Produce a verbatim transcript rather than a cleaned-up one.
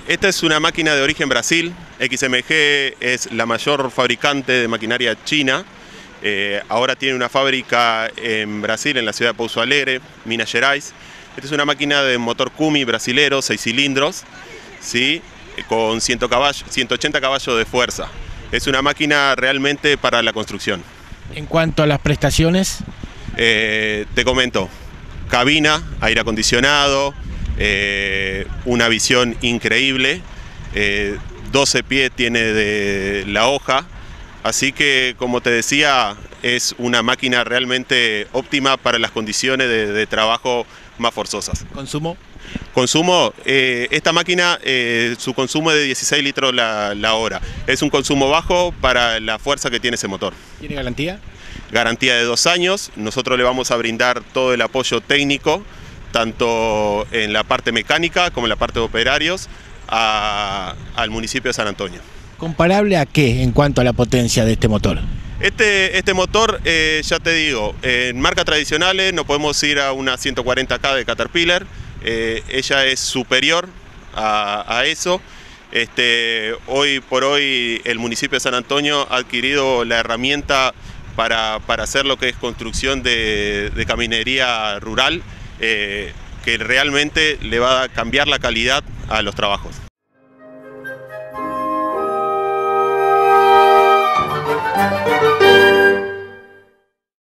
Esta es una máquina de origen Brasil. X M G es la mayor fabricante de maquinaria china. Eh, ahora tiene una fábrica en Brasil, en la ciudad de Pouso Alegre, Minas Gerais. Esta es una máquina de motor Cumi brasilero, seis cilindros, ¿sí? Con ciento ochenta caballos de fuerza. Es una máquina realmente para la construcción. En cuanto a las prestaciones, eh, te comento, cabina, aire acondicionado, eh, una visión increíble, eh, doce pies tiene de la hoja, así que, como te decía, es una máquina realmente óptima para las condiciones de, de trabajo más forzosas. ¿consumo? Consumo, eh, esta máquina, eh, su consumo es de dieciséis litros la, la hora. Es un consumo bajo para la fuerza que tiene ese motor. ¿Tiene garantía? Garantía de dos años. Nosotros le vamos a brindar todo el apoyo técnico, tanto en la parte mecánica como en la parte de operarios, a, al municipio de San Antonio. ¿Comparable a qué en cuanto a la potencia de este motor? Este, este motor, eh, ya te digo, en marcas tradicionales no podemos ir a una ciento cuarenta K de Caterpillar. Eh, ella es superior a, a eso. Este, hoy por hoy el municipio de San Antonio ha adquirido la herramienta para, para hacer lo que es construcción de, de caminería rural, eh, que realmente le va a cambiar la calidad a los trabajos.